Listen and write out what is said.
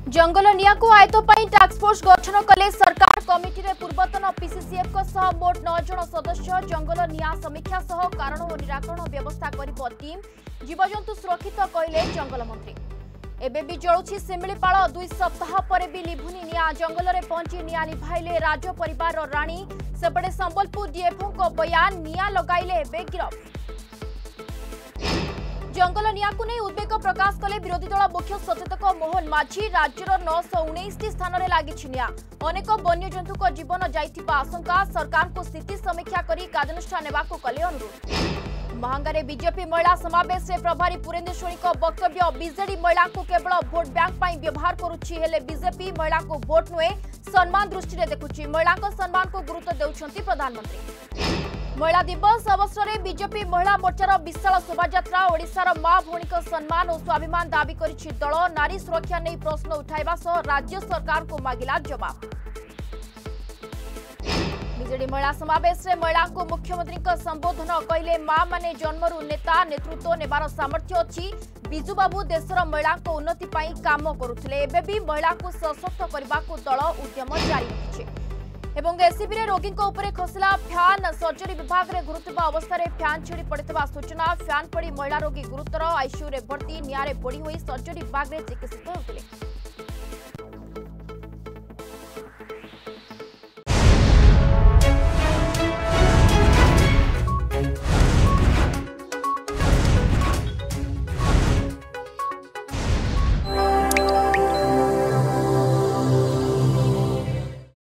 जंगल निया को आयत टास्क फोर्स गठन कले सरकार कमिटी रे पूर्वतन पीसीसीएफ मोट 9 जन सदस्य जंगल निया समीक्षा सह कारण और निराकरण व्यवस्था करिब टीम जीवजंतु सुरक्षित कहले जंगल मंत्री। एबे भी जळुछि सिमिलीपाल 2 सप्ताह पर भी लिभुनी निया जंगल रे पहुंची निया लिभाइले राज परिवार राणी सेपटे संबलपुर डीएफओ को बयान निया लगाइले एबे गिरफ। जंगल निया को नहीं उद्वेग प्रकाश कले विरोधी दल मुख्य सचेतक मोहन माझी। राज्यर 919 स्थान में लगी निया अनेक वन्यजंतु को जीवन जाइथिबा आशंका सरकार को स्थिति समीक्षा करी कार्यानुष्ठान नेबाको कले अनुरोध। महांगारे बीजेपी महिला समावेश में प्रभारी पुरेंद्रेश्वरी वक्तव्य बीजेडी महिला को केवल भोट बैंक पर व्यवहार करुछि हेले बीजेपी महिला को भोट नुहे सम्मान दृष्टि देखुछि महिला सम्मान को गुरुत्व देउछंती प्रधानमंत्री। महिला दिवस अवसर में बीजेपी महिला मोर्चार विशाल शोभायात्रा ओडिशार मां भौणी सम्मान और स्वाभिमान दाबी करिछि दल नारी सुरक्षा नहीं प्रश्न उठाइबा सह राज्य सरकार को मागिला जवाब। बीजेडी महिला समावेश में महिला को मुख्यमंत्री संबोधन कहले मां माने जन्मरू नेता नेतृत्व नेबार सामर्थ्य अछि बिजू बाबू देशर महिला को उन्नति पाई काम करुथिले एबे भी महिला को सशक्त करबा को दल उद्यम जारी रखिछे। एवं एसीबी रे रोगी उपरे खसला फैन सर्जरी विभाग रे गुरुत्व अवस्था रे फैन छिड़ी पड़ता सूचना फैन पड़ी महिला रोगी गुरुतर आईसीयू रे भर्ती नियारे पड़ी हुई सर्जरी विभाग रे चिकित्सित होते।